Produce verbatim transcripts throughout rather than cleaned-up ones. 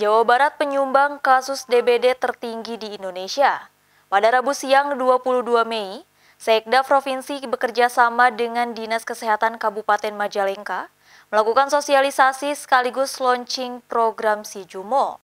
Jawa Barat penyumbang kasus D B D tertinggi di Indonesia. Pada Rabu siang dua puluh dua Mei, Sekda Provinsi bekerja sama dengan Dinas Kesehatan Kabupaten Majalengka melakukan sosialisasi sekaligus launching program Si Jumo.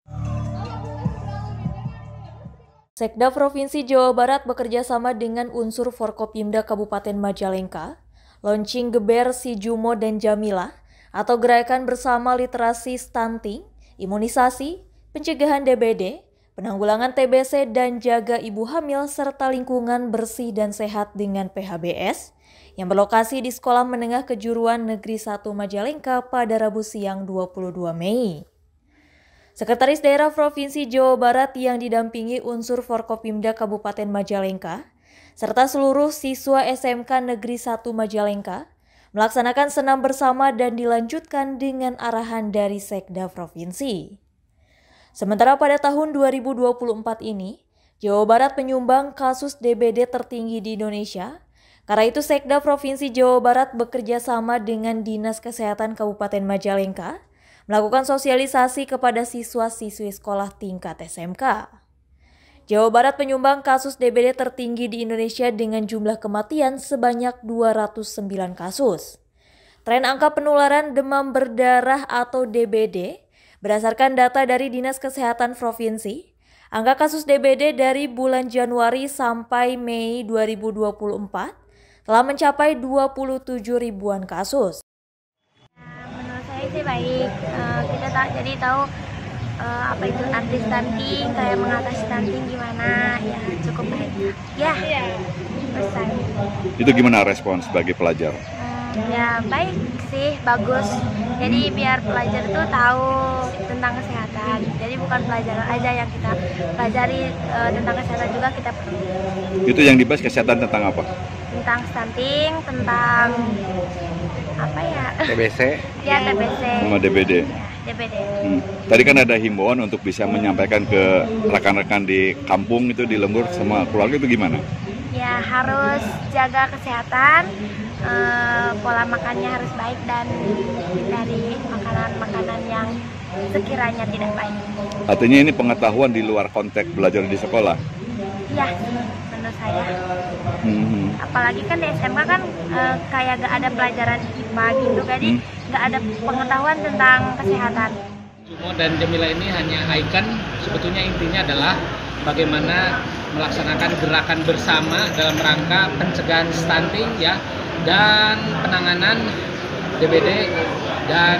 Sekda Provinsi Jawa Barat bekerja sama dengan unsur Forkopimda Kabupaten Majalengka, launching Geber Si Jumo dan Jamilah atau Gerakan Bersama Literasi Stunting, Imunisasi, Pencegahan D B D, Penanggulangan T B C dan Jaga Ibu Hamil serta Lingkungan Bersih dan Sehat dengan P H B S yang berlokasi di Sekolah Menengah Kejuruan Negeri satu Majalengka pada Rabu siang dua puluh dua Mei. Sekretaris Daerah Provinsi Jawa Barat yang didampingi unsur Forkopimda Kabupaten Majalengka serta seluruh siswa S M K Negeri satu Majalengka melaksanakan senam bersama dan dilanjutkan dengan arahan dari Sekda Provinsi. Sementara pada tahun dua ribu dua puluh empat ini, Jawa Barat penyumbang kasus D B D tertinggi di Indonesia. Karena itu Sekda Provinsi Jawa Barat bekerja sama dengan Dinas Kesehatan Kabupaten Majalengka melakukan sosialisasi kepada siswa-siswi sekolah tingkat S M K. Jawa Barat penyumbang kasus D B D tertinggi di Indonesia dengan jumlah kematian sebanyak dua ratus sembilan kasus. Tren angka penularan demam berdarah atau D B D berdasarkan data dari Dinas Kesehatan Provinsi, angka kasus D B D dari bulan Januari sampai Mei dua ribu dua puluh empat telah mencapai dua puluh tujuh ribuan kasus. Menurut saya sih baik, uh, kita tak jadi tahu uh, apa itu anti stunting, kayak mengatasi stunting gimana, ya cukup baik. Ya, selesai. Itu gimana respon sebagai pelajar? Hmm, ya baik sih, bagus. Jadi biar pelajar itu tahu tentang kesehatan. Jadi bukan pelajaran aja yang kita pelajari, uh, tentang kesehatan juga kita perlu. Itu yang dibahas kesehatan tentang apa? Tentang stunting, tentang apa ya? T B C? Ya, T B C. Sama D B D? Ya, D B D. Hmm. Tadi kan ada himbauan untuk bisa menyampaikan ke rekan-rekan di kampung itu, di lembur sama keluarga, itu gimana? Ya, harus jaga kesehatan, eh, pola makannya harus baik dan hindari makanan-makanan yang sekiranya tidak baik. Artinya ini pengetahuan di luar konteks belajar di sekolah? Iya, menurut saya. Hmm. Apalagi kan di S M K kan eh, kayak gak ada pelajaran I P A gitu, jadi hmm. gak ada pengetahuan tentang kesehatan. Jumo dan Jamilah ini hanya ikon, sebetulnya intinya adalah bagaimana melaksanakan gerakan bersama dalam rangka pencegahan stunting ya, dan penanganan D B D dan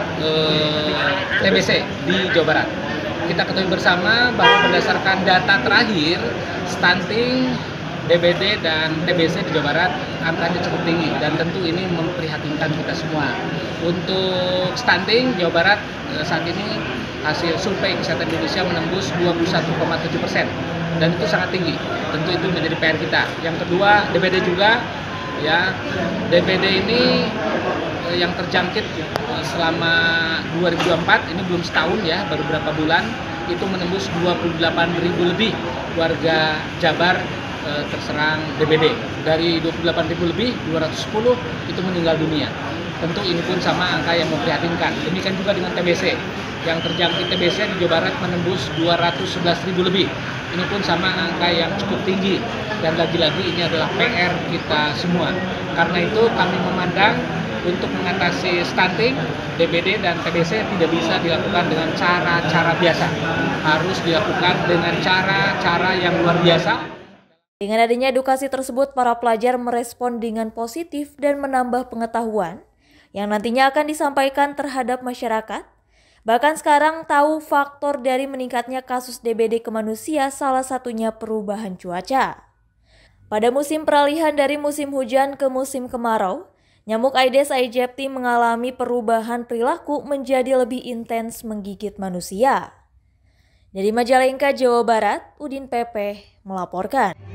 eh, T B C di Jawa Barat. Kita ketahui bersama bahwa berdasarkan data terakhir, stunting, D B D dan T B C di Jawa Barat angkanya cukup tinggi dan tentu ini memprihatinkan kita semua. Untuk stunting, Jawa Barat saat ini hasil survei kesehatan Indonesia menembus dua puluh satu koma tujuh persen dan itu sangat tinggi. Tentu itu menjadi P R kita. Yang kedua, D B D juga ya. D B D ini yang terjangkit selama dua ribu dua puluh empat, ini belum setahun ya, baru beberapa bulan, itu menembus dua puluh delapan ribu lebih warga Jabar eh, terserang D B D. Dari dua puluh delapan ribu lebih, dua ratus sepuluh itu meninggal dunia. Tentu ini pun sama angka yang memprihatinkan. Demikian juga dengan T B C. Yang terjangkit T B C di Jawa Barat menembus dua ratus sebelas ribu lebih. Ini pun sama angka yang cukup tinggi. Dan lagi-lagi ini adalah P R kita semua. Karena itu kami memandang untuk mengatasi stunting, D B D dan T B C tidak bisa dilakukan dengan cara-cara biasa. Harus dilakukan dengan cara-cara yang luar biasa. Dengan adanya edukasi tersebut, para pelajar merespon dengan positif dan menambah pengetahuan yang nantinya akan disampaikan terhadap masyarakat. Bahkan sekarang tahu faktor dari meningkatnya kasus D B D ke manusia, salah satunya perubahan cuaca. Pada musim peralihan dari musim hujan ke musim kemarau, nyamuk Aedes aegypti mengalami perubahan perilaku menjadi lebih intens menggigit manusia. Dari Majalengka, Jawa Barat, Udin P P melaporkan.